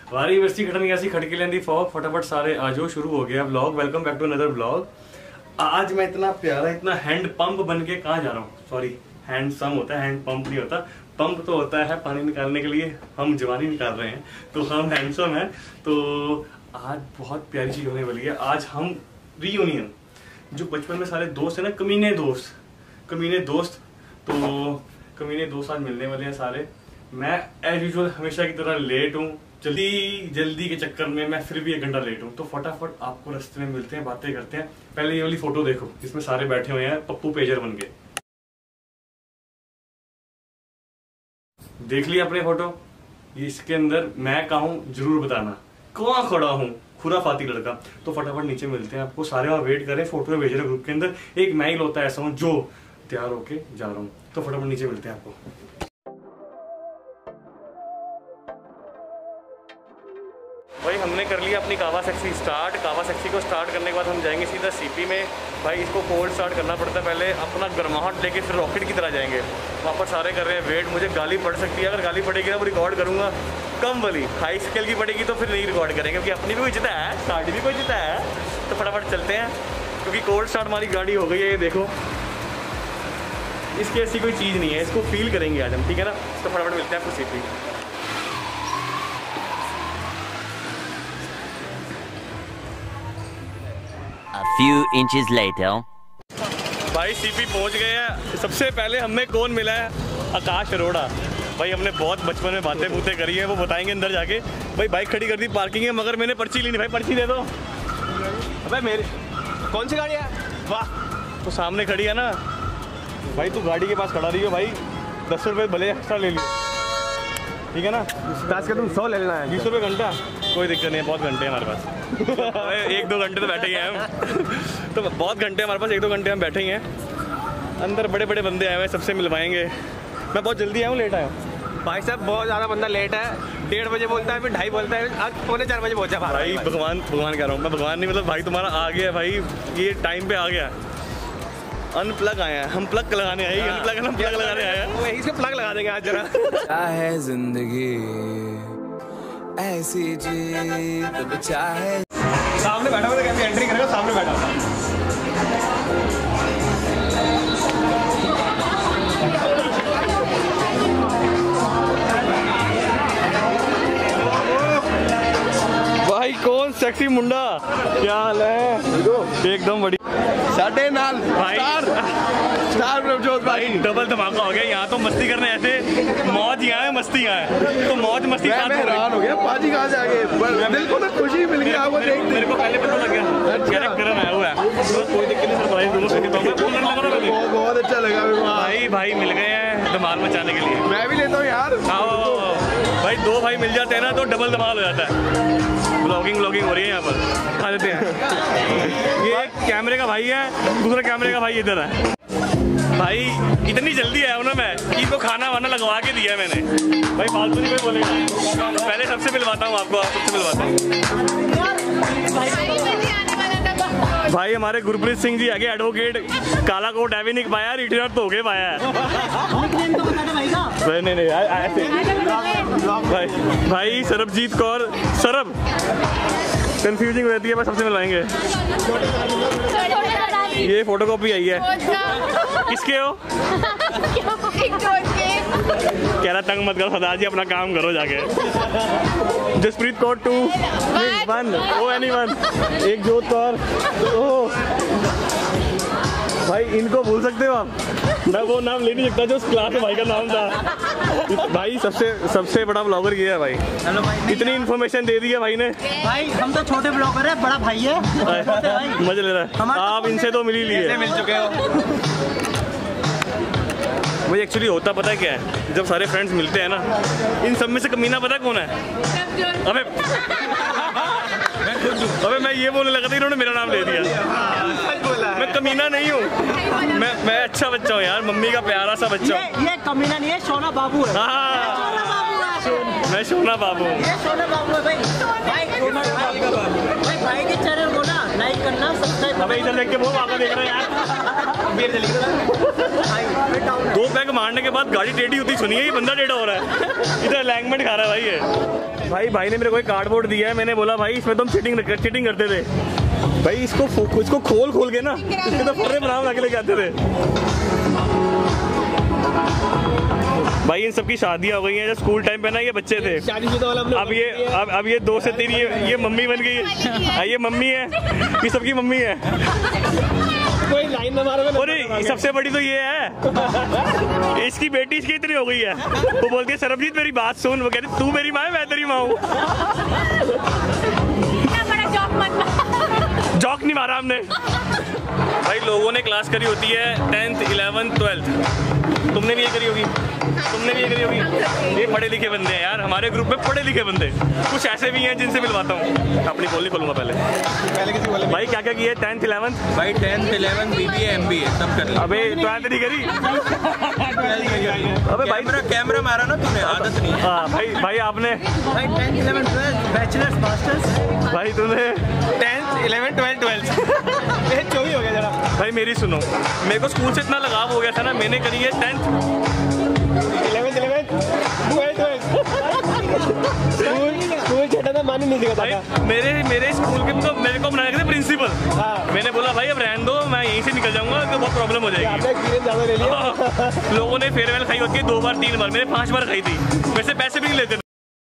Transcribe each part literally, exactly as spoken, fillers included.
वारी वर्सी खटनी ऐसी खटके लेंदी फॉग फटाफट सारे आजो शुरू हो गया vlog. Welcome back to another vlog. आज मैं इतना प्यारा इतना हैंड पंप बन के कहाँ जा रहा हूँ। सॉरी, हैंड सम होता है, हैंड पंप नहीं होता। पंप तो होता है पानी निकालने के लिए, हम जवानी निकाल रहे हैं तो हम हैंडसम हैं। तो आज बहुत प्यारी चीज होने वाली है। आज हम रीयूनियन, जो बचपन में सारे दोस्त है ना, कमीने दोस्त कमीने दोस्त तो कमीने दोस्त आज मिलने वाले हैं सारे। मैं एज यूजुअल हमेशा की तरह लेट हूँ, जल्दी जल्दी के चक्कर में मैं फिर भी एक घंटा लेट हूँ। तो फटाफट आपको रास्ते में मिलते हैं, बातें करते हैं। पहले ये वाली फोटो देखो जिसमें सारे बैठे हुए हैं पप्पू पेजर बन के। देख लिया अपने फोटो, इसके अंदर मैं कहाँ हूँ जरूर बताना, कहाँ खड़ा हूँ, खुराफाती लड़का। तो फटाफट नीचे मिलते हैं आपको, सारे वहां वेट करें। फोटो में भेज रहे ग्रुप के अंदर, एक मैं ही होता है ऐसा हूँ जो तैयार होके जा रहा हूँ। तो फटाफट नीचे मिलते हैं आपको। भाई हमने कर लिया अपनी कावासाकी स्टार्ट। कावासाकी को स्टार्ट करने के बाद हम जाएंगे सीधा सीपी में। भाई इसको कोल्ड स्टार्ट करना पड़ता है पहले, अपना गर्माहट लेके फिर रॉकेट की तरह जाएंगे। वहाँ पर सारे कर रहे हैं वेट। मुझे गाली पड़ सकती है, अगर गाली पड़ेगी ना वो रिकॉर्ड करूँगा कम वाली। हाई स्केल की पड़ेगी तो फिर नहीं रिकॉर्ड करेंगे, क्योंकि अपनी भी कोई इज्जत है, स्टार्ट भी कोई इज्जत है। तो फटाफट चलते हैं, क्योंकि कोल्ड स्टार्ट हमारी गाड़ी हो गई है। ये देखो, इसकी ऐसी कोई चीज़ नहीं है, इसको फील करेंगे आज हम, ठीक है ना। तो फटाफट मिलते हैं आपको CP. A few inches later. भाई सीपी पहुंच गए हैं। सबसे पहले हमें कौन मिला है? आकाश अरोड़ा। भाई हमने बहुत बचपन में बातें बूतें करी हैं, वो बताएंगे अंदर जाके। भाई बाइक खड़ी कर दी पार्किंग है, मगर मैंने पर्ची ली नहीं। भाई पर्ची दे दो। अबे मेरे कौन सी गाड़ी है? वाह, तो सामने खड़ी है ना भाई, तू गाड़ी के पास खड़ा रही हो भाई। दस रुपये भले एक्स्ट्रा ले लियो, ठीक है ना। का तुम सौ ले लेना है। बीस रुपये घंटा, कोई दिक्कत नहीं है, बहुत घंटे हैं हमारे पास। एक दो घंटे तो बैठे ही हैं हम। तो बहुत घंटे हमारे पास, एक दो घंटे हम बैठे ही हैं। अंदर बड़े बड़े बंदे आए हुए हैं, सबसे मिलवाएंगे। मैं बहुत जल्दी आया हूँ, लेट आया हूँ। भाई साहब बहुत ज़्यादा बंदा लेट है, डेढ़ बजे बोलता है, फिर ढाई बोलता है, आज पौने चार बजे पहुंचा। भाई भगवान भगवान कह रहा हूँ मैं, भगवान नहीं मतलब भाई तुम्हारा आ गया भाई, ये टाइम पे आ गया। अनप्लग आया है, हम प्लग लगाने आए, अनप्लग हम प्लग लगाने आए हैं। वही इसको प्लग लगा देंगे आज जरा। चाहे जिंदगी ऐसी जी तो चाहे। सामने बैठा हुआ था, कैसे एंट्री करेगा, सामने बैठा हुआ। भाई कौन सेक्सी मुंडा, क्या हाल है? एकदम बढ़िया। साढ़े नाल भाई स्टार स्टार प्रभजोत भाई, डबल धमाका हो गया यहाँ। तो मस्ती करने ऐसे मौज यहाँ है, मस्ती यहाँ है, तो मौज मस्ती साथ मैं हैरान हो गया। पाजी कहाँ से आ गए? दिल को ना खुशी मिल गई आपको देख। मेरे को पहले पता लग गया कैरेक्टर आया हुआ है, तो कोई दिक्कत नहीं, सरप्राइज दूंगा। बहुत अच्छा लगा भाई भाई मिल गए हैं धमाल मचाने के लिए। मैं भी लेता हूँ यार। भाई दो भाई मिल जाते हैं ना तो डबल धमाल हो जाता है। ब्लॉगिंग ब्लॉगिंग हो रही है यहाँ पर, खा लेते हैं। ये कैमरे का भाई है, दूसरा कैमरे का भाई इधर है। भाई इतनी जल्दी आया हूँ ना मैं, इनको खाना वाना लगवा के दिया है मैंने। भाई फालतू नहीं कोई बोलेगा। पहले सबसे मिलवाता हूँ आपको, आप सबसे मिलवाता हूँ। भाई हमारे गुरप्रीत सिंह जी आगे एडवोकेट, काला कोट है भी नहीं पाया, रिटायर तो हो गए पाया है। नहीं नहीं ऐसे भाई भाई सरबजीत कौर, सरब कंफ्यूजिंग रहती है, बस सबसे मिलवाएंगे। ये फोटो कॉपी आई है, किसके हो? कह रहा तंग मत करो सदा जी, अपना काम करो जाके। Jaspreet Kaur two one oh anyone, एक जोत कौर। ओ भाई इनको भूल सकते हो आप? मैं वो नाम ले नहीं सकता जो उस क्लास में भाई का नाम था। भाई सबसे सबसे बड़ा ब्लॉगर ये है भाई। हेलो भाई, इतनी इन्फॉर्मेशन दे दी है भाई ने। भाई हम तो छोटे ब्लॉगर है, बड़ा भाई है, मजा ले रहा है। आप इनसे तो मिल ही लिए, मिल चुके हो। मुझे एक्चुअली होता पता है क्या है, जब सारे फ्रेंड्स मिलते हैं ना, इन सब में से कमीना पता कौन है? अबे अबे मैं ये बोलने लगा था, इन्होंने मेरा नाम ले दिया। मैं कमीना नहीं हूँ, मैं मैं अच्छा बच्चा हूँ यार, मम्मी का प्यारा सा बच्चा। ये, ये कमीना नहीं है, सोना बाबू है। हाँ मैं सोना बाबू हूँ। सोना बाबू है भाई। भाई भाई भाई के चैनल को ना लाइक करना, सब्सक्राइब हमें इधर देख के बहुत आगे देख रहे हैं यार। बियर चली दो पैक मारने के बाद गाड़ी टेढ़ी होती सुनी है, ये बंदा टेढ़ा हो रहा है, इधर लैंगमेंट खा रहा है भाई ये। भाई भाई ने मेरे को एक कार्डबोर्ड दिया है, मैंने बोला भाई इसमें तुम चीटिंग चीटिंग करते थे भाई, इसको इसको खोल खोल के ना इसके तो फर्रे बना बना के लेके आते थे भाई। इन सबकी शादियां हो गई हैं, जब स्कूल टाइम पे ना ये बच्चे थे, अब ये अब अब ये दो से तीन ये ये मम्मी बन गई है, ये मम्मी है, ये सबकी मम्मी है। कोई लाइन में मारो। और सबसे बड़ी तो ये है इसकी बेटी इसकी इतनी हो गई है, वो बोलती है सरबजीत मेरी बात सुन, वो कहती तू मेरी माँ है मैं तेरी माँ हूँ। जॉक नहीं मारा हमने भाई। लोगों ने क्लास करी होती है टेंथ इलेवेंथ ट्वेल्थ, तुमने भी ये करी होगी, तुमने भी ये करी होगी। ये पढ़े लिखे बंदे हैं यार, हमारे ग्रुप में पढ़े लिखे बंदे कुछ ऐसे भी हैं जिनसे मिलवाता हूँ। अपनी बोली खोलूंगा पहले पहले किसी बोले भाई क्या क्या किया टेंथ इलेवेंथ भाई? टेंथ इलेवेंथ बीबीए एमबीए सब कर लिया। अबे ट्वेल्थ नहीं करी? अबे भाई मेरा कैमरा मारा ना तूने, आदत नहीं है। हाँ भाई भाई आपने भाई tenth eleventh twelfth bachelors masters. भाई तूने टेंथ इलेवेंथ ट्वेल्थ ट्वेल्थ ये चौबी हो गया जरा। भाई मेरी सुनो, मेरे को स्कूल से इतना लगाव हो गया था ना, मैंने करी है tenth eleventh eleventh twelfth twelfth school school छठा था, मान ही नहीं भाई। सकता। मेरे मेरे स्कूल के तो मेरे को बनाया था प्रिंसिपल। हाँ। मैंने बोला भाई अब रहने दो, मैं यहीं से निकल जाऊंगा तो बहुत प्रॉब्लम हो जाएगी। आपने एक्सपीरियंस ज्यादा ले लिया। लोगों ने फेयरवेल खाई होती है दो बार तीन बार, मैंने पांच बार खाई थी, वैसे पैसे भी नहीं लेते थे।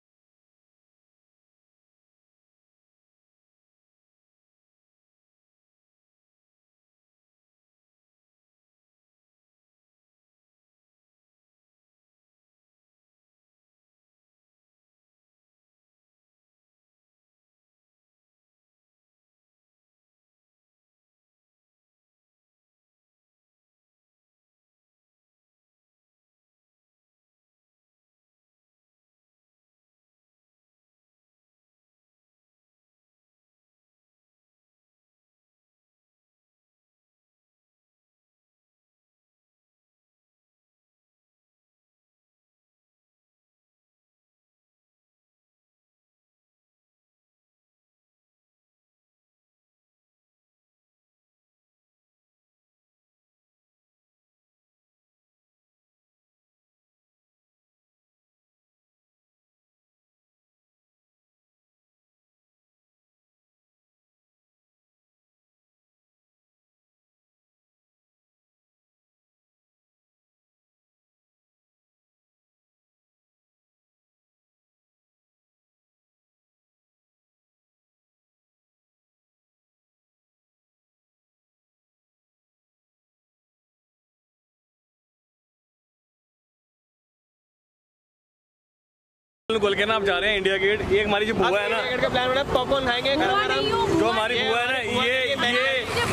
बोल के ना आप जा रहे हैं इंडिया गेट। एक हमारी जो बुआ है ना, इंडिया गेट का प्लान बना, पॉपकॉर्न खाएंगे गरम गरम। जो हमारी बुआ है ना, ये ये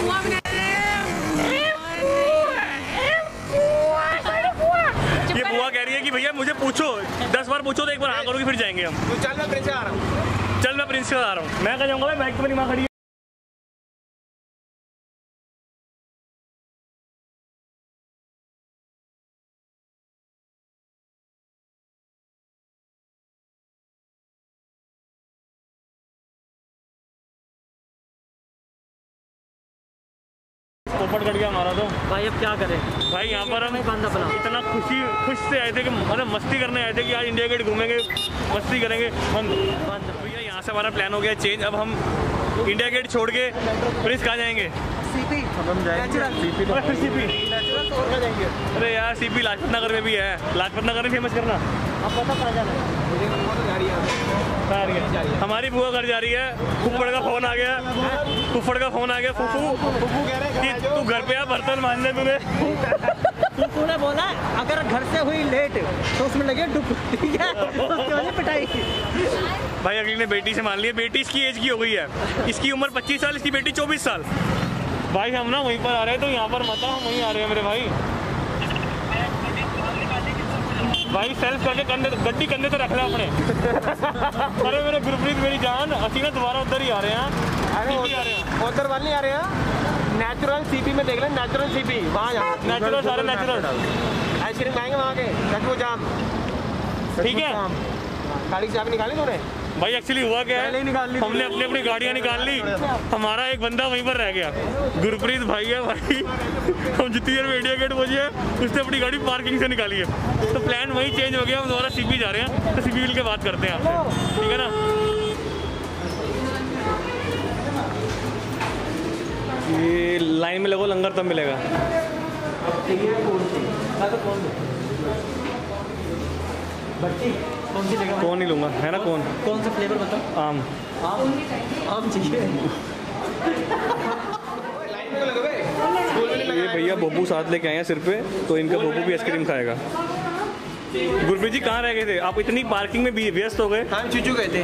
ये बुआ कह रही है कि भैया मुझे पूछो, दस बार पूछो तो एक बार हाँ करोगे फिर जाएंगे हम। तू चल, मैं प्रिंस आ रहा हूँ। चल मैं प्रिंस आ रहा हूँ। मैं कह जाऊंगा भाई बाइक तो मेरी माँ खड़ी है। पोपट कट गया हमारा तो भाई अब क्या करें भाई। यहाँ पर हम बंद अपना इतना खुशी खुश से आए थे कि मतलब मस्ती करने आए थे कि आज इंडिया गेट घूमेंगे मस्ती करेंगे हम। भैया यहाँ से हमारा प्लान हो गया चेंज, अब हम इंडिया गेट छोड़ के प्रिंस कहाँ जाएंगे? सीपी हम जाएंगे सीपी और फिर सीपी नेचुरल तो और जाएंगे। अरे यार सीपी लाजपत नगर में भी है, लाजपत नगर में फेमस करना। अब पता कहाँ जाना है? हमारी बुआ घर जा रही है, फुफड़ का फोन आ गया, फुफड़ का फोन आ गया, फूफू कि तू घर पे आ बर्तन मांजने तूने। फूफू ने बोला अगर घर से हुई लेट तो उसमें लगे डुब, ठीक है, उसके वजह पिटाई। भाई अगली ने बेटी से मान लिया, बेटी इसकी एज की हो गई है, इसकी उम्र पच्चीस साल, इसकी बेटी चौबीस साल। भाई हम ना वहीं पर आ रहे हैं तो यहाँ पर मत हम वहीं आ रहे हैं मेरे भाई। भाई सेल्फ करके कंधे गड्डी कंधे तो रख रहे अपने। अरे मेरे गुरप्रीत मेरी जान, असी ना दोबारा उधर ही आ रहे हैं। अरे आ रहे हैं उधर वाले नहीं आ रहे हैं, नेचुरल सीपी में देख लें, नेचुरल सीपी वहाँ जाओ। नेचुरल सारे नेचुरल आइसक्रीम खाएंगे वहाँ के, लड्डू जाम। ठीक है। गाड़ी की चाबी निकाली तूने? भाई एक्चुअली हुआ क्या पहले है, ही निकाल ली हमने अपनी अपनी गाड़ियाँ निकाल ली, हमारा एक बंदा वहीं पर रह गया, गुरप्रीत भाई है भाई। हम जितनी देर में इंडिया गेट पहुंचे उसने अपनी गाड़ी पार्किंग से निकाली है, तो प्लान वहीं चेंज हो गया, हम दोबारा सीपी जा रहे हैं, तो सीपी मिल के बात करते हैं आपसे, ठीक है ना। ये लाइन में लगो, लंगर तब मिलेगा। कौन सी लेगा? कौन नहीं लूँगा, है ना कौन? कौन सा फ्लेवर बताओ? आम। आम आम चाहिए। ये भैया बब्बू साथ लेके आए हैं सिर पे, तो इनका बब्बू भी आइसक्रीम खाएगा। गुरप्रीत जी कहाँ रह गए थे आप, इतनी पार्किंग में भी व्यस्त हो गए? हम चूचू गए थे।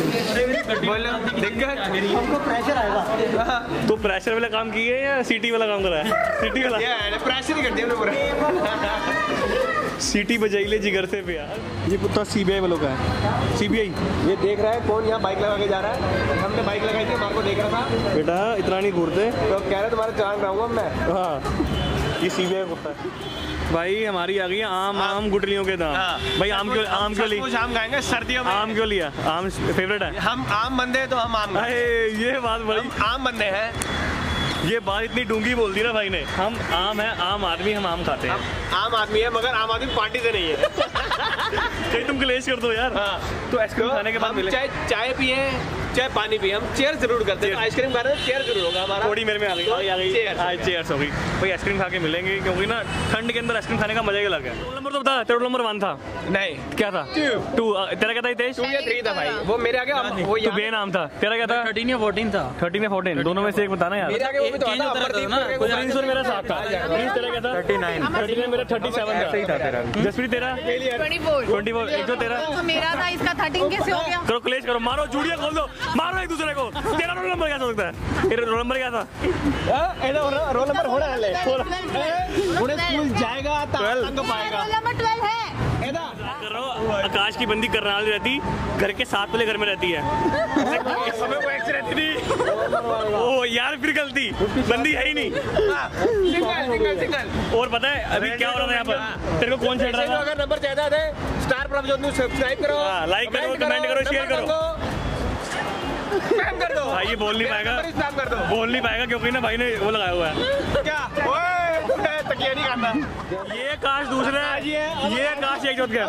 हमको प्रेशर आएगा। तो प्रेशर वाला काम किए या सीटी वाला काम करा है? सीटी वाला प्रेशर ही कर दिया पूरा। सीटी बजाई ले जिगर से पे यार। ये कुत्ता सीबीआई वालों का है, सीबीआई। ये देख रहा है कौन यहाँ बाइक लगा के जा रहा है, हमने बाइक लगाई थी, हमारे को देख रहा था, बेटा इतना नहीं घूरते, तो कह रहे तुम्हारा चांद रहूँगा मैं। हाँ ये सीबीआई कुत्ता है। भाई हमारी आ गई है आम, आम गुटलियों के दाम। भाई आम क्यों, आम क्यों ली? कुछ आम खाएंगे सर्दियों में। आम क्यों लिया? आम फेवरेट है? हम आम बंदे हैं तो हम आम खाएं। अरे ये बात बड़ी, हम आम बंदे हैं। ये बात इतनी डूंगी बोल दी ना भाई ने। हम आम है, आम आदमी, हम आम खाते हैं। हम आम आदमी है, मगर आम आदमी पार्टी से नहीं है। कहीं तुम क्लेश कर दो यार। हाँ। तो आइसक्रीम खाने के बाद हम मिले, चाहे चाय पिए चाहे पानी पिए, हम चेयर जरूर करते हैं। आइसक्रीम खा रहे हैं, चेयर जरूर होगा हमारा। थोड़ी मेरे में आ गई, आ गई, आ गई। Cheers। हाँ चेयर्स हो गई भाई। आइसक्रीम खा के मिलेंगे, क्योंकि ना ठंड के अंदर आइसक्रीम खाने का मजा ही अलग है। रोल नंबर तो बता, तेरा रोल नंबर वन था? नहीं, क्या था? टू। तेरा क्या था हितेश? टू या थ्री था भाई, वो मेरे आगे वो तो बे नाम था, तेरा क्या था? थर्टीन या फोर्टीन था। थर्टीन या फोर्टीन, दोनों में से एक बताना यार। मेरे आगे वो भी तो चेंज था, होता रहता था ना। अमरदीप प्रिंस और मेरा साथ था। प्रिंस तेरा क्या था? Thirty nine. थर्टी नाइन मेरा थर्टी सेवन था। सही था तेरा। जसप्रीत तेरा? Twenty four. Twenty four. एक तो तेरा? तो मेरा था, इसका थर्टीन कैसे हो गया? करो क्लेश करो, मारो चूड़ियां खोल दो, मारो एक दूसरे को। तेरा रोल नंबर क्या हो सकता है? तेरा रोल नंबर क्या था? रोल नंबर होना है, स्कूल जाएगा तंग पाएगा। नंबर ट्वेल्व है। कर रहा हूँ, आकाश की बंदी करनाल रहती, घर के साथ वाले घर में रहती है। समय वो एक्स रहती थी। ओ यार फिर गलती, बंदी है ही नहीं। Single single single. और पता है अभी क्या हो रहा था यहाँ पर? तेरे को कौन छेड़ रहा था? अगर नंबर ज्यादा थे, स्टार प्रभजोत न्यूज़ सब्सक्राइब करो, लाइक करो, कमेंट करो, शेयर करो, स्पैम कर दो। भाई ये बोल नहीं पाएगा, स्पैम कर दो। बोल नहीं पाएगा क्योंकि ना भाई ने वो लगाया हुआ है। क्या? ओए तकिया नहीं करना। ये काश दूसरा है, ये काश एक जोत गया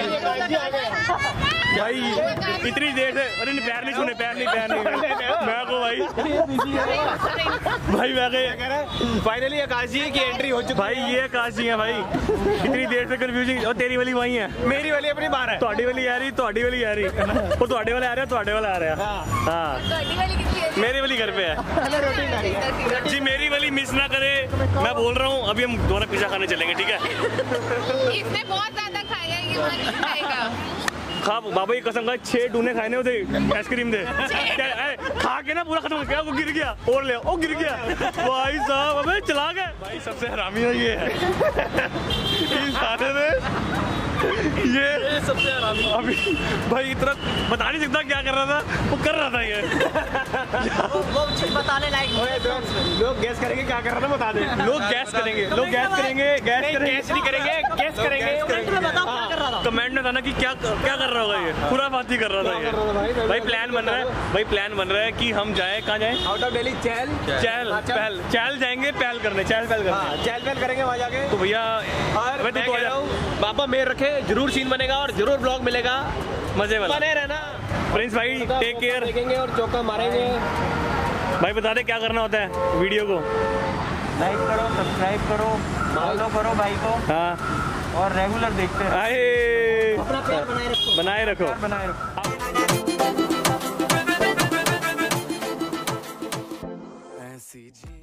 भाई। इतनी देर से, अरे नहीं पैर नहीं छूने, पैर नहीं, पैर नहीं मैं को भाई भाई मैं के फाइनली आकाश जी की एंट्री हो चुकी भाई। ये आकाश जी है भाई, इतनी देर से कंफ्यूजिंग। और तेरी वाली वही है, मेरी वाली अपनी बाहर है। ਤੁਹਾਡੀ वाली आ रही, ਤੁਹਾਡੀ वाली आ रही, और ਤੁਹਾਡੇ वाले आ रहा है, ਤੁਹਾਡੇ वाला आ रहा है। हाँ मेरी वाली घर पे है जी। मेरी वाली मिस ना करे, मैं बोल रहा हूँ। अभी हम दोनों पिज्जा खाने चलेंगे, ठीक है? इसने बहुत ज्यादा खाया है, ये वहाँ नहीं खाएगा। खा बाबा की कसम का छह डूने खाने होते आइसक्रीम दे। क्या ए, खा के ना पूरा खत्म हो गया, वो गिर गया और ले ओ गिर गया भाई साहब। अबे चला गए भाई, सबसे हरामी है ये है इस सारे में। ये सबसे हरामी अभी भाई, इतना बता नहीं सकता क्या कर रहा था, वो कर रहा था ये। वो चीज बताने लायक। लोग गैस करेंगे क्या कर रहा था, बता दे। लोग गैस करेंगे, लोग गैस करेंगे, गैस करेंगे, गैस नहीं करेंगे, गैस करेंगे। बताओ क्या कर रहा था। कमेंट में बताना कि क्या क्या कर रहा होगा ये, पूरा बात कर रहा था ये। भाई प्लान बन रहा है, भाई प्लान बन रहा है कि हम जाए, कहाँ जाए? आउट ऑफ दिल्ली चैल चैल पहल, चैल जाएंगे पहल करने, चैल पहल करने। चैल पहल करेंगे वहाँ जाके। तो भैया और मैं मैं तो कह रहा हूँ, बाबा मेर रखे, जरूर सीन बनेगा और जरूर ब्लॉग मिलेगा, मजे वाला। बने रहना। प्रिंस भाई टेक केयर। देखेंगे और चौका मारेंगे। भाई बता दे क्या करना होता है वीडियो को? लाइक करो, सब्सक्राइब करो, फॉलो करो भाई को, हाँ और रेगुलर देखते रहो। आए अपना प्यार बनाए रखो, बनाए रखो, प्यार बनाए रखो। ऐसी जी